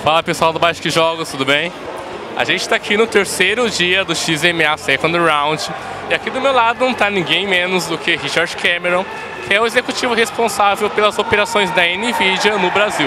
Fala pessoal do Baixa que Jogos, tudo bem? A gente está aqui no terceiro dia do XMA Second Round e aqui do meu lado não está ninguém menos do que Richard Cameron, que é o executivo responsável pelas operações da NVIDIA no Brasil.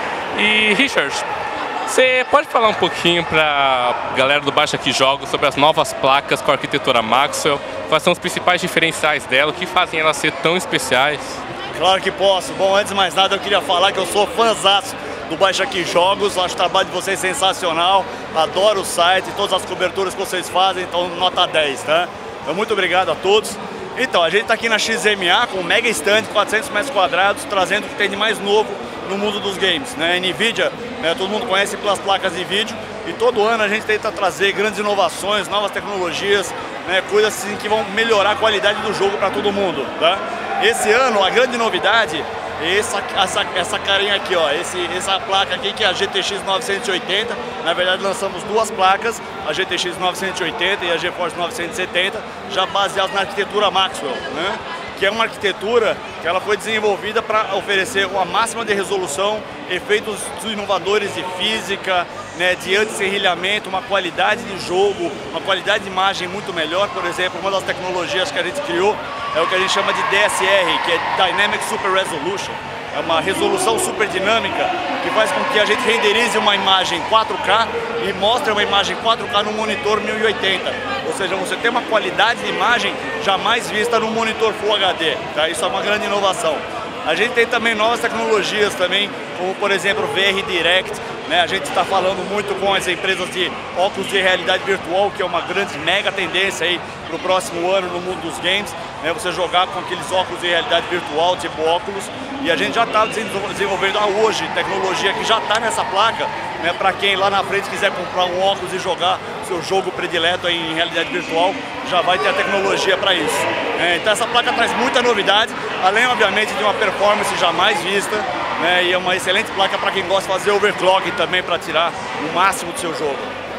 E Richard, você pode falar um pouquinho para a galera do Baixa que Jogos sobre as novas placas com a arquitetura Maxwell? Quais são os principais diferenciais dela, o que fazem elas ser tão especiais? Claro que posso. Bom, antes de mais nada eu queria falar que eu sou fãzaço do Baixa Aqui Jogos, acho o trabalho de vocês sensacional, adoro o site, todas as coberturas que vocês fazem, então nota 10, tá? Então muito obrigado a todos. Então, a gente está aqui na XMA com um mega stand, 400 metros quadrados, trazendo o que tem de mais novo no mundo dos games, né? NVIDIA, né, todo mundo conhece pelas placas de vídeo, e todo ano a gente tenta trazer grandes inovações, novas tecnologias, né, coisas assim que vão melhorar a qualidade do jogo para todo mundo, tá? Esse ano a grande novidade é essa carinha aqui, ó, essa placa aqui que é a GTX 980. Na verdade lançamos duas placas, a GTX 980 e a GeForce 970, já baseadas na arquitetura Maxwell, né? Que é uma arquitetura que ela foi desenvolvida para oferecer uma máxima de resolução, efeitos inovadores de física, né, de anti-serrilhamento, uma qualidade de jogo, uma qualidade de imagem muito melhor. Por exemplo, uma das tecnologias que a gente criou é o que a gente chama de DSR, que é Dynamic Super Resolution. É uma resolução super dinâmica que faz com que a gente renderize uma imagem 4K e mostre uma imagem 4K no monitor 1080. Ou seja, você tem uma qualidade de imagem jamais vista no monitor Full HD. Tá? Isso é uma grande inovação. A gente tem também novas tecnologias também, como por exemplo VR Direct, né? A gente está falando muito com as empresas de óculos de realidade virtual, que é uma grande mega tendência aí para o próximo ano no mundo dos games, né? Você jogar com aqueles óculos de realidade virtual, tipo óculos, e a gente já está desenvolvendo hoje tecnologia que já está nessa placa, né? Para quem lá na frente quiser comprar um óculos e jogar seu jogo predileto aí em realidade virtual, já vai ter a tecnologia para isso. Então essa placa traz muita novidade, além obviamente de uma performance jamais vista, né, e é uma excelente placa para quem gosta de fazer overclocking também, para tirar o máximo do seu jogo.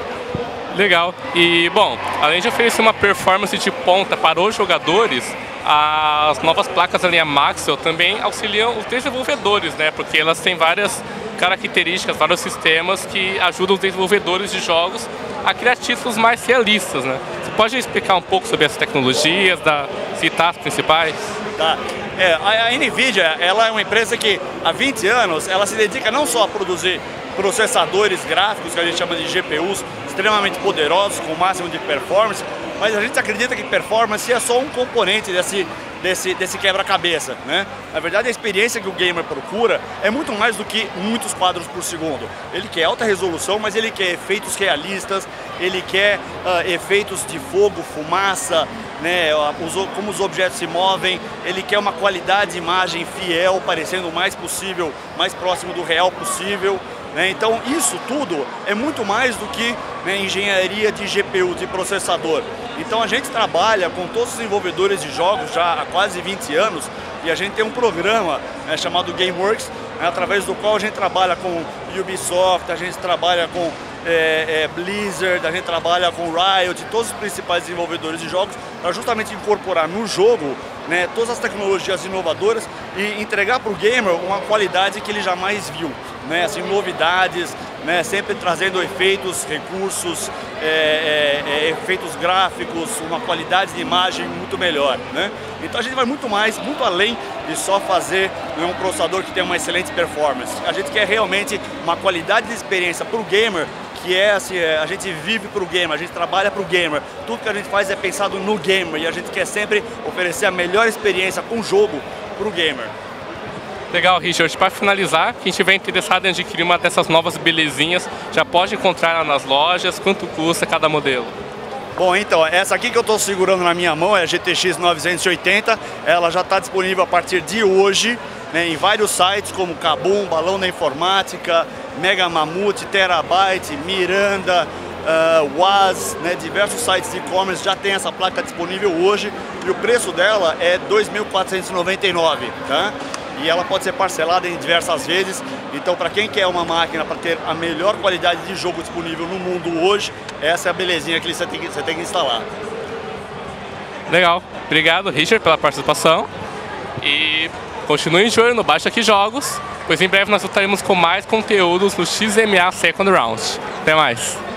Legal. E bom, além de oferecer uma performance de ponta para os jogadores, as novas placas da linha Maxwell também auxiliam os desenvolvedores, né? Porque elas têm várias características, vários sistemas que ajudam os desenvolvedores de jogos a criar títulos mais realistas, né? Você pode explicar um pouco sobre essas tecnologias, citar as principais? Tá. A NVIDIA, ela é uma empresa que há 20 anos ela se dedica não só a produzir processadores gráficos, que a gente chama de GPUs, extremamente poderosos, com o máximo de performance, mas a gente acredita que performance é só um componente desse quebra-cabeça, né? Na verdade, a experiência que o gamer procura é muito mais do que muitos quadros por segundo. Ele quer alta resolução, mas ele quer efeitos realistas, ele quer efeitos de fogo, fumaça, né? Como os objetos se movem, ele quer uma qualidade de imagem fiel, parecendo o mais possível, mais próximo do real possível. Então isso tudo é muito mais do que, né, engenharia de GPU, de processador. Então a gente trabalha com todos os desenvolvedores de jogos já há quase 20 anos e a gente tem um programa, né, chamado GameWorks, né, através do qual a gente trabalha com Ubisoft, a gente trabalha com Blizzard, a gente trabalha com Riot, todos os principais desenvolvedores de jogos, para justamente incorporar no jogo, né, todas as tecnologias inovadoras e entregar para o gamer uma qualidade que ele jamais viu, né, assim, novidades, né, sempre trazendo efeitos, recursos, efeitos gráficos, uma qualidade de imagem muito melhor, né? Então a gente vai muito mais, muito além de só fazer, né, um processador que tem uma excelente performance. A gente quer realmente uma qualidade de experiência para o gamer, que é assim, a gente vive para o gamer, a gente trabalha para o gamer, tudo que a gente faz é pensado no gamer e a gente quer sempre oferecer a melhor experiência com o jogo para o gamer. Legal, Richard. Para finalizar, quem estiver interessado em adquirir uma dessas novas belezinhas, já pode encontrar lá nas lojas. Quanto custa cada modelo? Bom, então, essa aqui que eu estou segurando na minha mão é a GTX 980, ela já está disponível a partir de hoje, né, em vários sites como Kabum, Balão da Informática, Mega Mamute, Terabyte, Miranda, Was, né, diversos sites de e-commerce já tem essa placa disponível hoje e o preço dela é R$ 2.499, tá? E ela pode ser parcelada em diversas vezes. Então, para quem quer uma máquina para ter a melhor qualidade de jogo disponível no mundo hoje, essa é a belezinha que você tem que instalar. Legal. Obrigado, Richard, pela participação. E continue de olho no Baixa Aqui Jogos. pois em breve nós voltaremos com mais conteúdos no XMA Second Round. Até mais!